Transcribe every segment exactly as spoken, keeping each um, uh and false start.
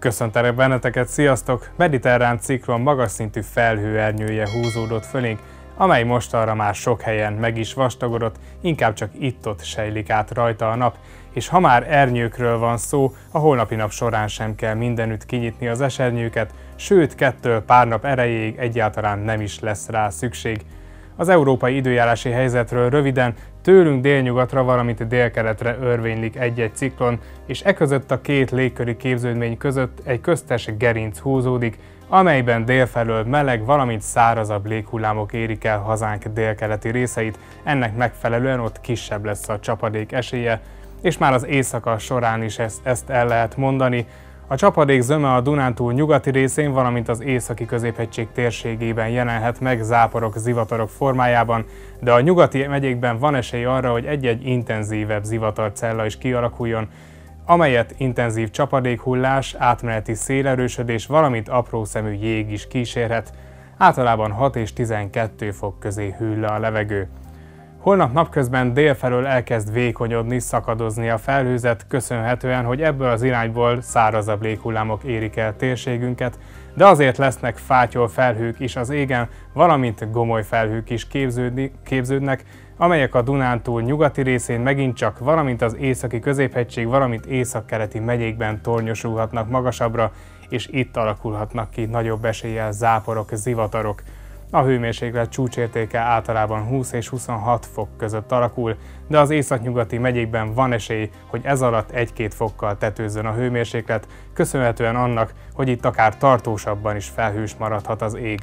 Köszöntelek benneteket, sziasztok! Mediterrán ciklon magas szintű felhőernyője húzódott fölénk, amely mostanra már sok helyen meg is vastagodott, inkább csak itt-ott sejlik át rajta a nap, és ha már ernyőkről van szó, a holnapi nap során sem kell mindenütt kinyitni az esernyőket, sőt, kettől pár nap erejéig egyáltalán nem is lesz rá szükség. Az európai időjárási helyzetről röviden: tőlünk délnyugatra, valamint délkeletre örvénylik egy-egy ciklon, és e között a két légköri képződmény között egy köztes gerinc húzódik, amelyben délfelől meleg, valamint szárazabb léghullámok érik el hazánk délkeleti részeit, ennek megfelelően ott kisebb lesz a csapadék esélye, és már az éjszaka során is ezt, ezt el lehet mondani. A csapadék zöme a Dunántúl nyugati részén, valamint az északi középhegység térségében jelenhet meg záporok, zivatarok formájában, de a nyugati megyékben van esély arra, hogy egy-egy intenzívebb zivatarcella is kialakuljon, amelyet intenzív csapadékhullás, átmeneti szélerősödés, valamint aprószemű jég is kísérhet. Általában hat és tizenkettő fok közé hűl le a levegő. Holnap napközben délfelől elkezd vékonyodni, szakadozni a felhőzet, köszönhetően, hogy ebből az irányból szárazabb léghullámok érik el térségünket, de azért lesznek fátyol felhők is az égen, valamint gomoly felhők is képződni, képződnek, amelyek a Dunántúl nyugati részén megint csak, valamint az északi középhegység, valamint északkeleti megyékben tornyosulhatnak magasabbra, és itt alakulhatnak ki nagyobb eséllyel záporok, zivatarok. A hőmérséklet csúcsértéke általában húsz és huszonhat fok között alakul, de az északnyugati megyékben van esély, hogy ez alatt egy-két fokkal tetőzzön a hőmérséklet, köszönhetően annak, hogy itt akár tartósabban is felhős maradhat az ég.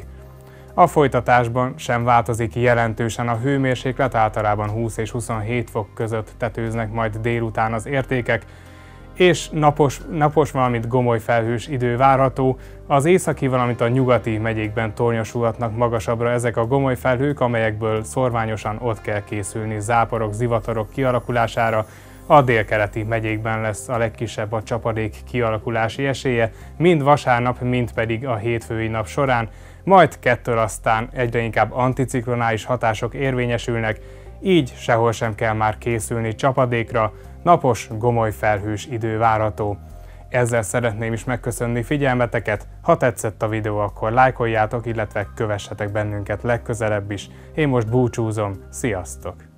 A folytatásban sem változik jelentősen a hőmérséklet, általában húsz és huszonhét fok között tetőznek majd délután az értékek, és napos, napos, valamint gomoly felhős idő várható. Az északi, valamint a nyugati megyékben tornyosulhatnak magasabbra ezek a gomoly felhők, amelyekből szorványosan ott kell készülni záporok, zivatarok kialakulására. A délkeleti megyékben lesz a legkisebb a csapadék kialakulási esélye, mind vasárnap, mind pedig a hétfői nap során, majd kettől aztán egyre inkább anticiklonális hatások érvényesülnek, így sehol sem kell már készülni csapadékra, napos, gomoly felhős idő várható. Ezzel szeretném is megköszönni figyelmeteket, ha tetszett a videó, akkor lájkoljátok, illetve kövessetek bennünket legközelebb is. Én most búcsúzom, sziasztok!